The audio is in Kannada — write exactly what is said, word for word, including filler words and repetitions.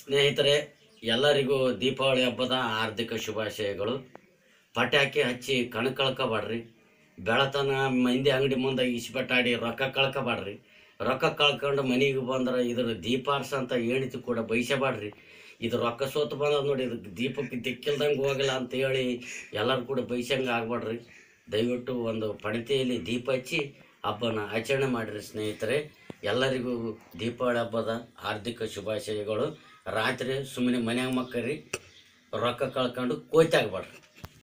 ಸ್ನೇಹಿತರೆ, ಎಲ್ಲರಿಗೂ ದೀಪಾವಳಿ ಹಬ್ಬದ ಹಾರ್ದಿಕ ಶುಭಾಶಯಗಳು. ಪಟಾಕಿ ಹಚ್ಚಿ ಕಣ್ ಕಳ್ಕೊಬಾಡ್ರಿ. ಬೆಳತನ ಮಂದಿ ಅಂಗಡಿ ಮುಂದೆ ಇಸ್ಬೆಟ್ಟಾಡಿ ರೊಕ್ಕ ಕಳ್ಕೊಬಾಡ್ರಿ. ರೊಕ್ಕ ಕಳ್ಕೊಂಡು ಮನೆಗೆ ಬಂದ್ರೆ ಇದ್ರ ದೀಪಾರ್ಸ ಅಂತ ಹೇಳಿತು ಕೂಡ ಬಯಸಬಾಡ್ರಿ. ಇದು ರೊಕ್ಕ ಸೋತು ಬಂದ ನೋಡಿ, ಇದಕ್ಕೆ ದೀಪಕ್ಕೆ ದಿಕ್ಕಿಲ್ದಂಗೆ ಹೋಗಲ್ಲ ಅಂತ ಹೇಳಿ ಎಲ್ಲರೂ ಕೂಡ ಬೈಸಂಗೆ ಆಗ್ಬಾಡ್ರಿ. ದಯವಿಟ್ಟು ಒಂದು ಪಣತೆಯಲ್ಲಿ ದೀಪ ಹಚ್ಚಿ ಹಬ್ಬನ ಆಚರಣೆ ಮಾಡಿರಿ ಸ್ನೇಹಿತರೆ. ಎಲ್ಲರಿಗೂ ದೀಪಾವಳಿ ಹಬ್ಬದ ಹಾರ್ದಿಕ ಶುಭಾಶಯಗಳು. ರಾತ್ರಿ ಸುಮ್ಮನೆ ಮನ್ಯಾಗ ಮಕ್ಕರಿ ರೊಕ್ಕ ಕಳ್ಕೊಂಡು ಕೋತಿ ಆಗ್ಬಾರ್ದು.